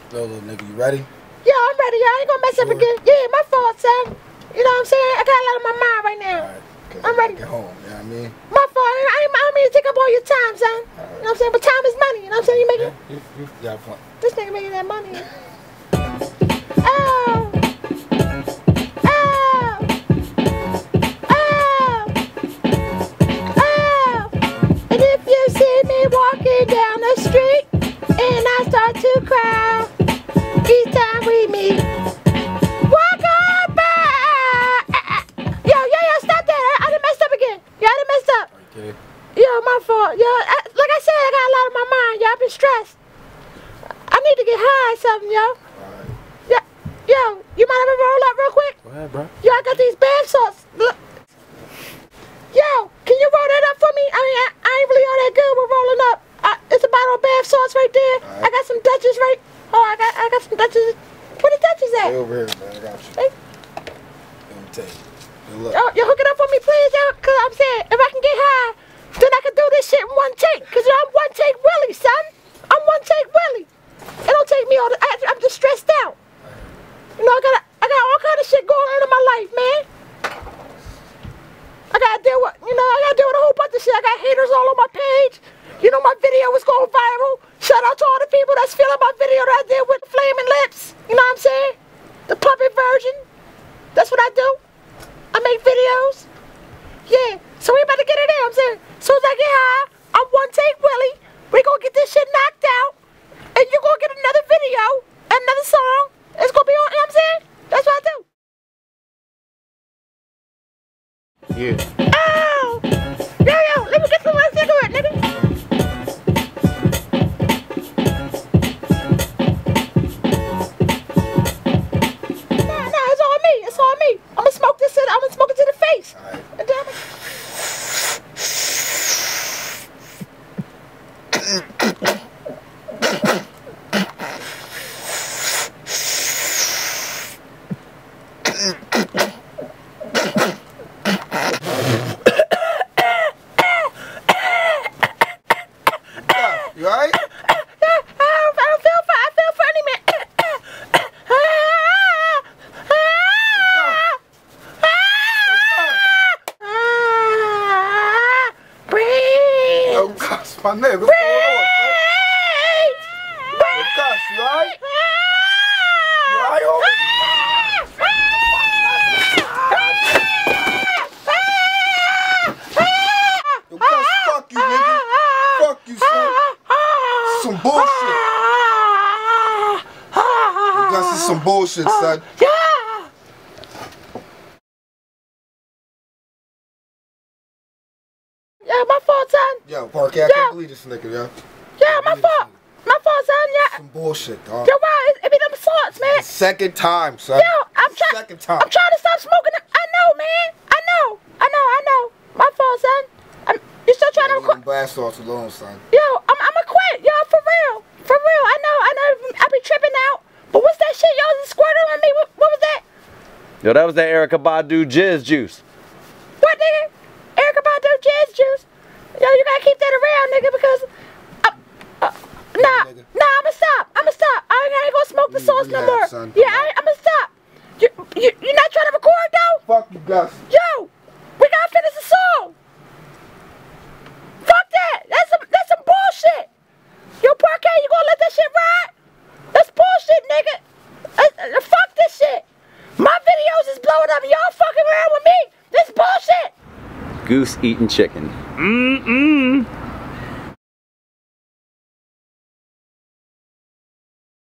Yo, little nigga, you ready? Yeah, I'm ready, y'all. I ain't gonna mess up again. Yeah, my fault, son. You know what I'm saying? I got a lot on my mind right now. Alright, I'm ready. Get home, you know what I mean? My fault. I don't mean to take up all your time, son. You know what I'm saying? But time is money. You know what I'm saying? You making... You got a point. This nigga making that money. Oh. Oh. Oh. Oh. And if you see me walking down the street and I start to cry each time we meet, walk on by. Yo, stop that. I done messed up again. Yo, I done messed up. Okay. Yo, my fault. Yo, like I said, I got a lot on my mind. Yo, I've been stressed. I need to get high or something, yo. Alright. Yo, you mind if I roll up real quick? Go ahead, bro. Yo, I got these bath salts. Look. Yo, can you roll that up for me? I mean, I ain't really all that good with rolling up. It's a bottle of bath salts right there. Right. I got some Dutchess right. Oh, I got some Dutchess. Where the Dutchess at? Stay over here, man. I got you. Hey. Let me take it. Good luck. Yo, hook it up for me, please, yo. Cause I'm saying, if I can get high, then I can do this shit in one take. Cause yo, I'm one take Willie, son. I'm one take Willie. It don't take me all the. I'm just stressed out. You know, I got all kind of shit going on in my life, man. I gotta deal with, I gotta deal with a whole bunch of shit. I got haters all on my page. You know, my video was going viral. Shout out to all the people that's feeling my video that I did with Flaming Lips. You know what I'm saying? The puppet version. That's what I do. I make videos. Yeah. So we about to get it in. I'm saying, as soon as I get high, I'm one take Willie. We gonna get this shit knocked out. And you gonna get another video, another song. It's gonna be on, you know what I'm saying? That's what I do. Yeah. Oh! Yo, let me get some more cigarette, nigga. Nah, it's on me. It's on me. I'm gonna smoke this shit. I'm gonna smoke it to the face. All right. And damn it. You alright? I feel funny, man. Breathe. Yo, gosh, my nigga. What's going on, son? Yo, gosh, you alright? You alright, homie? Yo, gosh, fuck you, nigga. Fuck you, son. Some bullshit. You got some bullshit, son. Yeah. Yeah, my fault, son. Yo, Parky, I can't believe this nigga, yo. Yeah, my fault. My fault, son. Yeah. Some bullshit, dog. Yo, right. It be them salts, man. Second time, son. Yo, I'm trying. Second time. I'm trying to stop smoking. I know, man. I know. My fault, son. You still trying to record? Blast salts alone, son. Yo, I'ma quit. Yo, for real. For real. I know. I be tripping out. But what's that shit y'all just squirted on me? What was that? Yo, that was that Erykah Badu Jizz Juice. What, nigga? Erykah Badu Jazz Juice. Yo, you gotta keep that around, nigga, because nah, I'ma stop. I ain't gonna smoke the sauce no more. Son. Yeah, I'ma stop. You not trying to record though? Fuck you, Gus. Yo, we gotta finish the song. Fuck that. That's some bullshit. Yo, Parquet, you gonna let that shit ride? That's bullshit, nigga. Fuck this shit. My videos is blowing up. Y'all fucking around with me. This bullshit. Goose eating chicken.